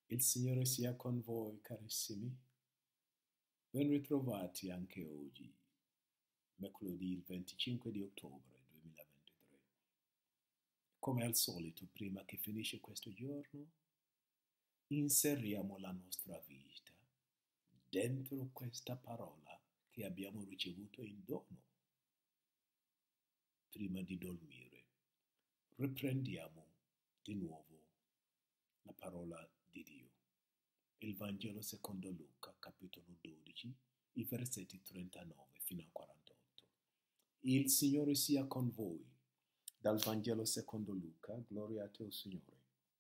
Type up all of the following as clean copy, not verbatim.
Il Signore sia con voi, carissimi. Ben ritrovati anche oggi, mercoledì il 25 di ottobre 2023. Come al solito, prima che finisce questo giorno, inseriamo la nostra vita dentro questa parola che abbiamo ricevuto in dono. Prima di dormire, riprendiamo di nuovo la parola di Dio. Il Vangelo secondo Luca, capitolo 12, i versetti 39 fino a 48. Il Signore sia con voi. Dal Vangelo secondo Luca, gloria a te, Signore.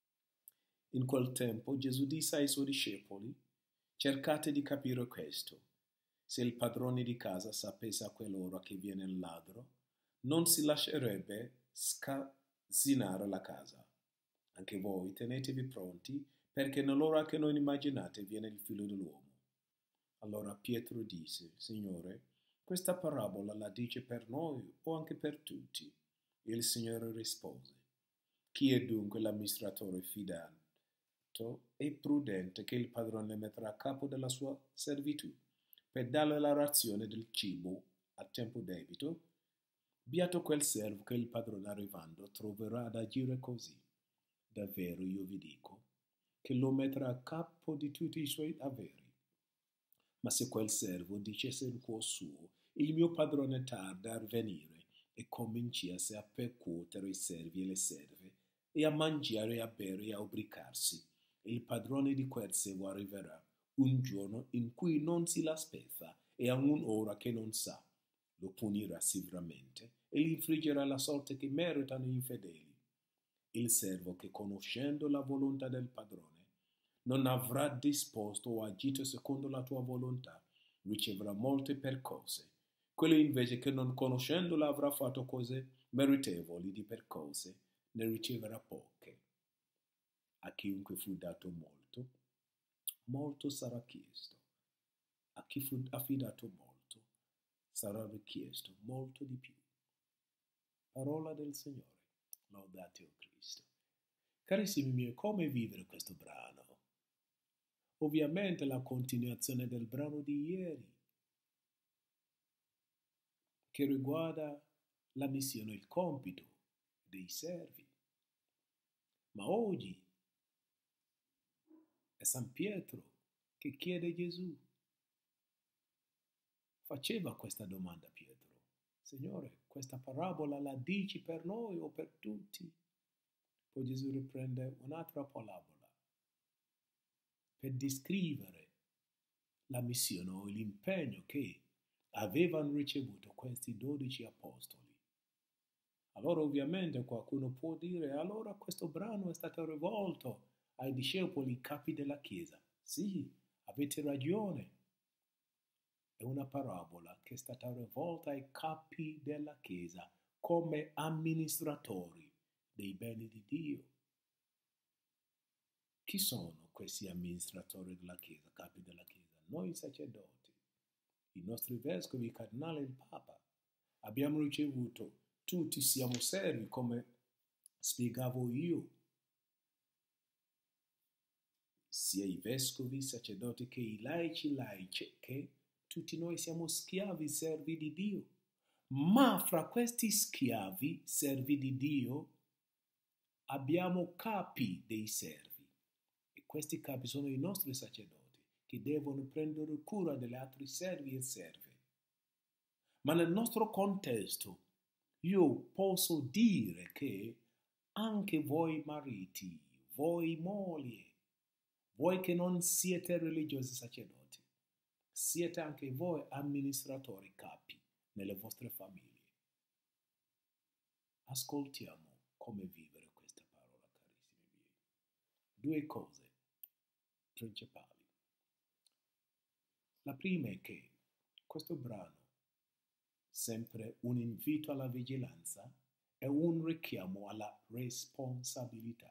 In quel tempo Gesù disse ai suoi discepoli: cercate di capire questo. Se il padrone di casa sapesse a quell'ora che viene il ladro, non si lascerebbe scassinare la casa. Anche voi tenetevi pronti, perché nell'ora che non immaginate viene il figlio dell'uomo. Allora Pietro disse: Signore, questa parabola la dice per noi o anche per tutti? Il Signore rispose: chi è dunque l'amministratore fidato e prudente che il padrone metterà a capo della sua servitù per darle la razione del cibo a tempo debito? Beato quel servo che il padrone arrivando troverà ad agire così. Davvero io vi dico che lo metterà a capo di tutti i suoi averi. Ma se quel servo dicesse in cuor suo: il mio padrone tarda a venire, e cominciasse a percuotere i servi e le serve, e a mangiare e a bere e a ubriacarsi, il padrone di quel servo arriverà un giorno in cui non si l'aspetta e a un'ora che non sa. Lo punirà severamente e gli infliggerà la sorte che meritano gli infedeli. Il servo che, conoscendo la volontà del padrone, non avrà disposto o agito secondo la tua volontà, riceverà molte percose. Quello invece che, non conoscendola, avrà fatto cose meritevoli di percose, ne riceverà poche. A chiunque fu dato molto, molto sarà chiesto. A chi fu affidato molto, sarà richiesto molto di più. Parola del Signore. Lodate o Cristo. Carissimi miei, come vivere questo brano? Ovviamente la continuazione del brano di ieri, che riguarda la missione, il compito dei servi. Ma oggi è San Pietro che chiede a Gesù. Faceva questa domanda Pietro: Signore, questa parabola la dici per noi o per tutti? Poi Gesù riprende un'altra parabola per descrivere la missione o l'impegno che avevano ricevuto questi 12 apostoli. Allora ovviamente qualcuno può dire: allora questo brano è stato rivolto ai discepoli, capi della Chiesa. Sì, avete ragione. È una parabola che è stata rivolta ai capi della Chiesa come amministratori dei beni di Dio. Chi sono questi amministratori della Chiesa, capi della Chiesa? Noi sacerdoti, i nostri vescovi, i cardinali e il Papa. Abbiamo ricevuto, tutti siamo servi, come spiegavo io, sia i vescovi, i sacerdoti che i laici, che tutti noi siamo schiavi, servi di Dio. Ma fra questi schiavi, servi di Dio, abbiamo capi dei servi. E questi capi sono i nostri sacerdoti, che devono prendere cura degli altri servi e serve. Ma nel nostro contesto, io posso dire che anche voi mariti, voi mogli, voi che non siete religiosi sacerdoti, siete anche voi amministratori capi nelle vostre famiglie. Ascoltiamo come vivere questa parola, carissimi miei. Due cose principali. La prima è che questo brano, sempre un invito alla vigilanza, è un richiamo alla responsabilità.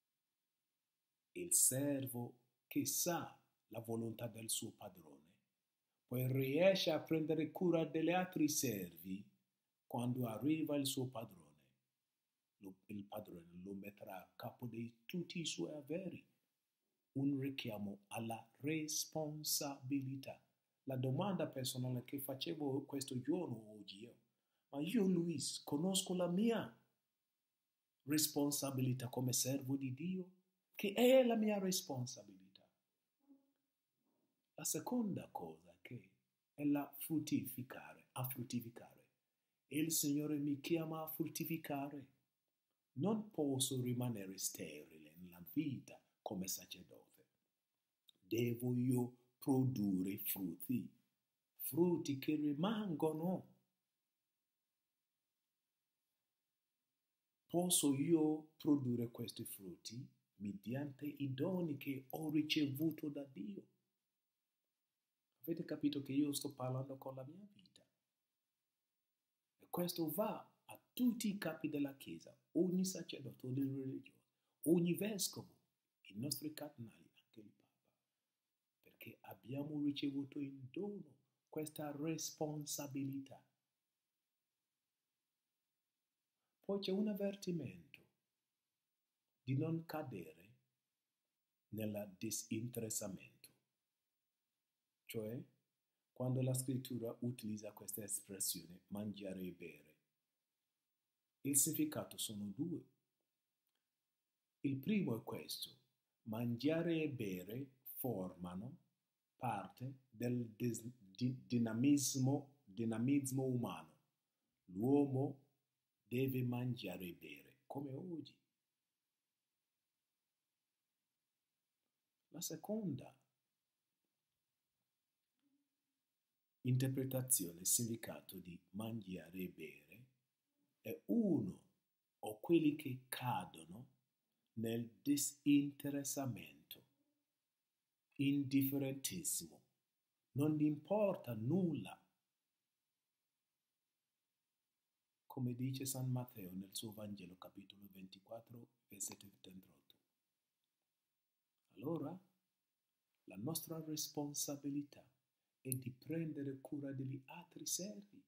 Il servo che sa la volontà del suo padrone, poi riesce a prendere cura degli altri servi quando arriva il suo padrone. Il padrone lo metterà a capo di tutti i suoi averi. un richiamo alla responsabilità. La domanda personale che facevo questo giorno oggi io, ma io Luis conosco la mia responsabilità come servo di Dio, che è la mia responsabilità. La seconda cosa che è la fruttificare, a fruttificare. E il Signore mi chiama a fruttificare. Non posso rimanere sterile nella vita come sacerdote. Devo io produrre frutti, frutti che rimangono. Posso io produrre questi frutti mediante i doni che ho ricevuto da Dio. Avete capito che io sto parlando con la mia vita? E questo va a tutti i capi della Chiesa, ogni sacerdote, ogni religioso, ogni vescovo, i nostri cardinali, anche il Papa, perché abbiamo ricevuto in dono questa responsabilità. Poi c'è un avvertimento di non cadere nel disinteressamento, cioè quando la scrittura utilizza questa espressione mangiare e bere. Il significato sono due. Il primo è questo: mangiare e bere formano parte del dinamismo umano. L'uomo deve mangiare e bere, come oggi. La seconda interpretazione, significato di mangiare e bere, è uno o quelli che cadono nel disinteressamento, indifferentissimo, non gli importa nulla, come dice San Matteo nel suo Vangelo, capitolo 24, versetto 38. Allora, la nostra responsabilità è di prendere cura degli altri servi.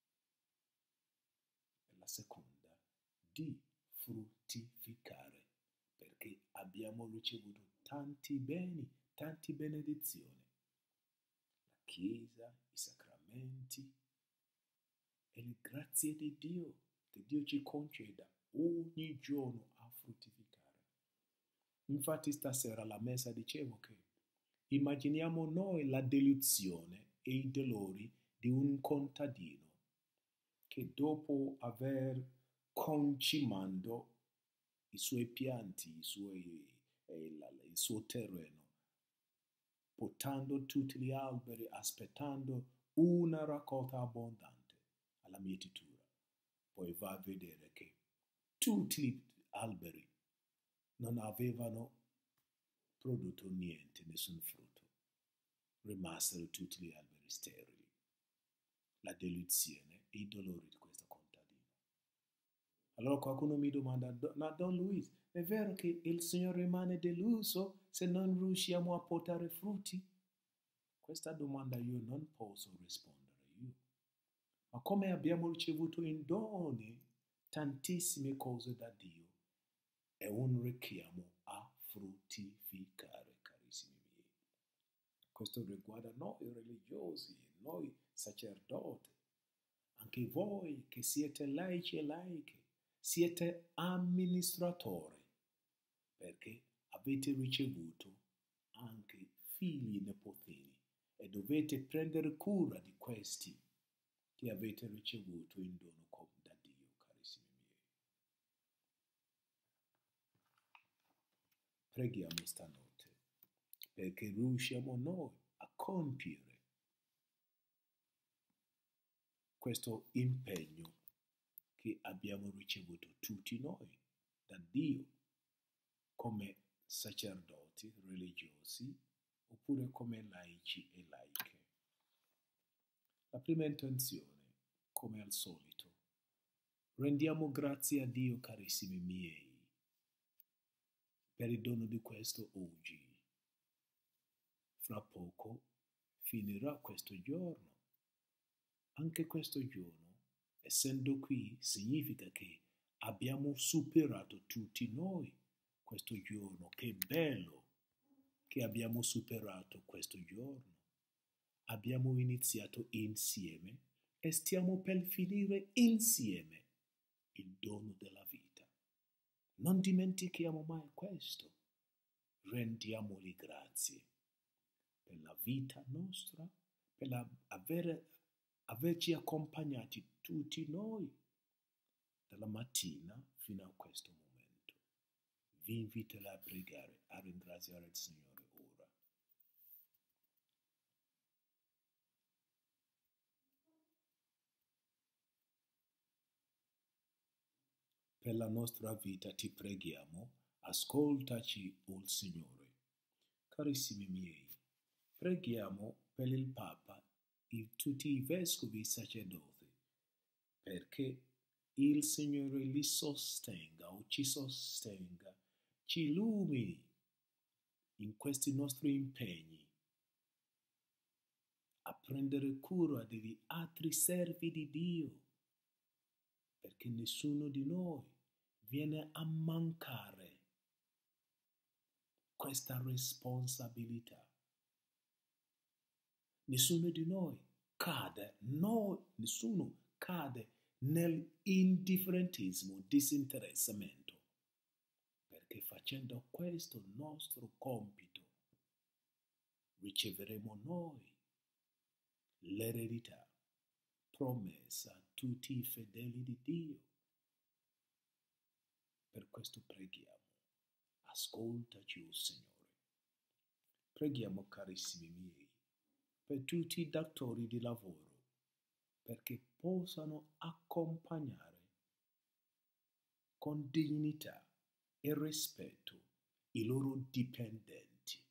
E la seconda, di fruttificare, perché abbiamo ricevuto tanti beni, tante benedizioni. La Chiesa, i sacramenti e le grazie di Dio, che Dio ci conceda ogni giorno a fruttificare. Infatti stasera alla messa dicevo che immaginiamo noi la delusione e i dolori di un contadino che dopo aver concimando i suoi pianti, il suo terreno, potando tutti gli alberi, aspettando una raccolta abbondante alla mietitura, poi va a vedere che tutti gli alberi non avevano prodotto niente, nessun frutto. Rimasero tutti gli alberi sterili. La delusione e i dolori di questo contadino. Allora qualcuno mi domanda, ma Don Luis, è vero che il Signore rimane deluso se non riusciamo a portare frutti? Questa domanda io non posso rispondere io. Ma come abbiamo ricevuto in doni tantissime cose da Dio, è un richiamo a fruttificare, carissimi miei. Questo riguarda noi religiosi, noi sacerdoti, anche voi che siete laici e laiche, siete amministratori, perché avete ricevuto anche figli e nipotini e dovete prendere cura di questi che avete ricevuto in dono da Dio, carissimi miei. Preghiamo stanotte perché riusciamo noi a compiere questo impegno che abbiamo ricevuto tutti noi da Dio come sacerdoti religiosi oppure come laici e laiche. La prima intenzione, come al solito, rendiamo grazie a Dio, carissimi miei, per il dono di questo oggi. Fra poco finirà questo giorno. Anche questo giorno, essendo qui, significa che abbiamo superato tutti noi questo giorno. Che bello che abbiamo superato questo giorno. Abbiamo iniziato insieme e stiamo per finire insieme il dono della vita. Non dimentichiamo mai questo. Rendiamogli grazie per la vita nostra, per averci accompagnati tutti noi dalla mattina fino a questo momento. Vi inviterò a pregare, a ringraziare il Signore ora. Per la nostra vita ti preghiamo, ascoltaci, o Signore. Carissimi miei, preghiamo per il Papa e tutti i vescovi sacerdoti, perché il Signore li sostenga o ci sostenga, ci illumini in questi nostri impegni a prendere cura degli altri servi di Dio, perché nessuno di noi viene a mancare questa responsabilità. Nessuno di noi cade, nessuno cade nell'indifferentismo, disinteressamento, perché facendo questo nostro compito riceveremo noi l'eredità promessa a tutti i fedeli di Dio. Per questo preghiamo. Ascoltaci, o Signore. Preghiamo, carissimi miei, per tutti i datori di lavoro, perché possano accompagnare con dignità e rispetto i loro dipendenti.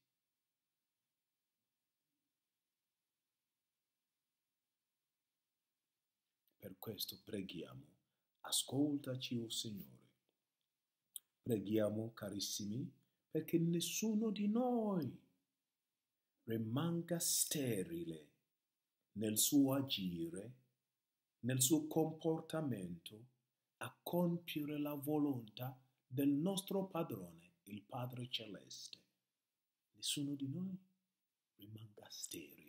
Per questo preghiamo. Ascoltaci, o Signore. Preghiamo, carissimi, perché nessuno di noi rimanga sterile nel suo agire, nel suo comportamento, a compiere la volontà del nostro Padrone, il Padre Celeste. Nessuno di noi rimanga sterile.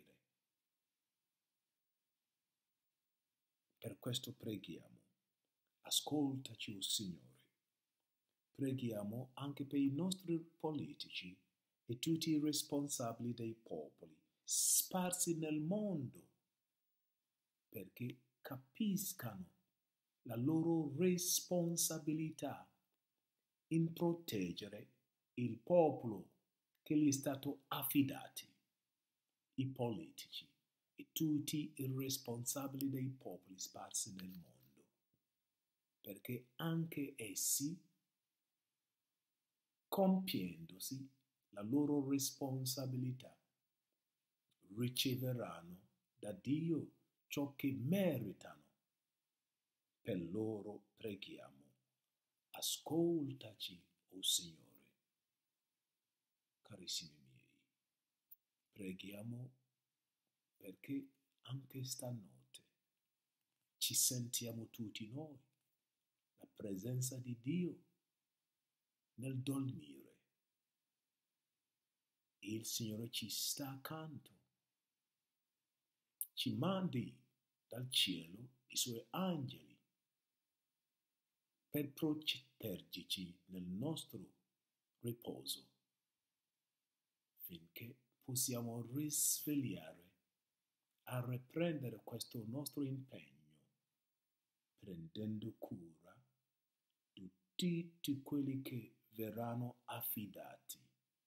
Per questo preghiamo. Ascoltaci, o Signore. Preghiamo anche per i nostri politici e tutti i responsabili dei popoli sparsi nel mondo, perché capiscano la loro responsabilità in proteggere il popolo che gli è stato affidato, i politici e tutti i responsabili dei popoli sparsi nel mondo, perché anche essi, compiendosi la loro responsabilità, riceveranno da Dio ciò che meritano. Per loro preghiamo. Ascoltaci, o Signore. Carissimi miei, preghiamo perché anche stanotte ci sentiamo tutti noi la presenza di Dio nel dormire. Il Signore ci sta accanto, ci mandi dal cielo i suoi angeli per proteggerci nel nostro riposo, finché possiamo risvegliare a riprendere questo nostro impegno, prendendo cura di tutti quelli che verranno affidati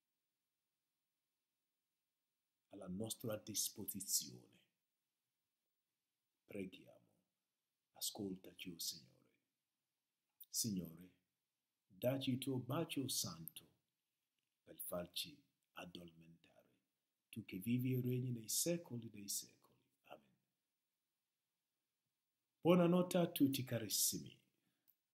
alla nostra disposizione. Preghiamo. Ascoltaci, o Signore. Signore, dacci il tuo bacio santo per farci addormentare, tu che vivi e regni nei secoli dei secoli. Amen. Buonanotte a tutti, carissimi.